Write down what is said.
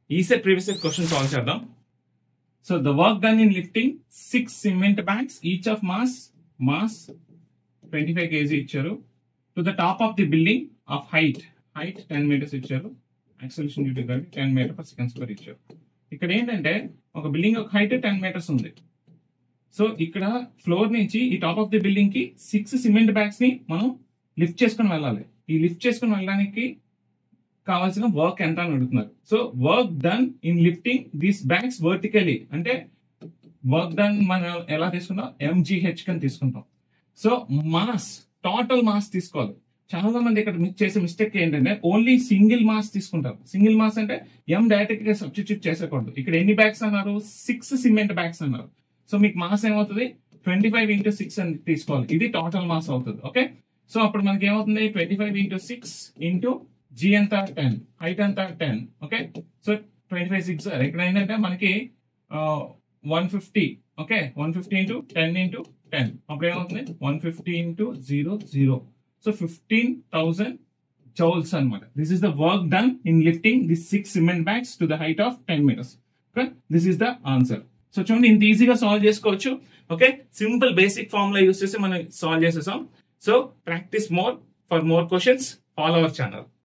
EcetPortal previous year question solve చేద్దాం. So the work done in lifting 6 cement bags, each of mass 25 kg ఇచ్చారు, to the top of the building of height 10 meters ఇచ్చారు, acceleration due to gravity 10 meter per second square ఇచ్చారు. ఇక్కడ ఏంటంటే ఒక building ఒక height 10 meters ఉంది. So ఇక్కడ floor నుంచి ఈ టాప్ ఆఫ్ ది బిల్డింగ్ కి 6 సిమెంట్ బ్యాగ్స్ ని మనం లిఫ్ట్ చేసుకుని వెళ్ళాలి. ఈ లిఫ్ట్ చేసుకుని వెళ్ళడానికి కావాల్సిన వర్క్ ఎంత అని అడుగుతున్నారు. So work done in lifting these bags vertically అంటే వర్క్ డన్ మనం ఎలా తీసుకుంటాం, MGH అని తీసుకుంటాం. సో మాస్, టోటల్ మాస్ తీసుకోవాలి. చాలా మంది ఇక్కడ చేసే మిస్టేక్ ఏంటంటే ఓన్లీ సింగిల్ మాస్ తీసుకుంటారు. సింగిల్ మాస్ అంటే M డైరెక్ట్ గా సబ్స్టిట్యూట్ చేసేకూడదు. ఇక్కడ ఎన్ని బ్యాగ్స్ అన్నారు, 6 సిమెంట్ బ్యాగ్స్ అన్నారు. సో మీకు మాస్ ఏమవుతుంది, 25 into 6 అని తీసుకోవాలి. ఇది టోటల్ మాస్ అవుతుంది. ఓకే, సో అప్పుడు మనకి ఏమవుతుంది, 25 into 6 into G ఎంత 10, హైట్ ఎంత 10. ఓకే, సో 25 6 ఇక్కడ ఏంటంటే మనకి 150. ఓకే, 150 into 10 into 10 అప్పుడు ఏమవుతుంది 150 into 0. సో 15,000 joules అన్నమాట. This is the work done in lifting this 6 cement bags to the height of 10 meters. Okay, this is the answer. So చూడండి, ఇంత ఈజీగా సాల్వ్ చేసుకోవచ్చు. Okay, simple basic formula use చేసి మనం solve చేసేసాం. So practice more for more questions, follow our channel.